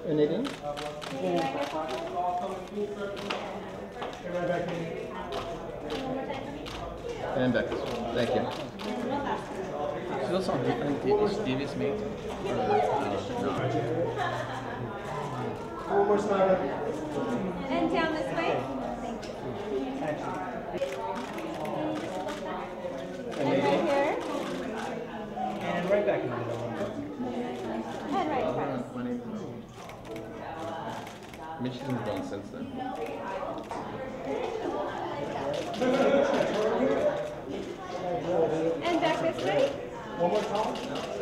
Nadine? And back this way. Thank you. She's also on Stevie's mate. No. And down this way. And right here. And right back in the middle. And right across. I mean, she's moved on since then. And back this way. One more time?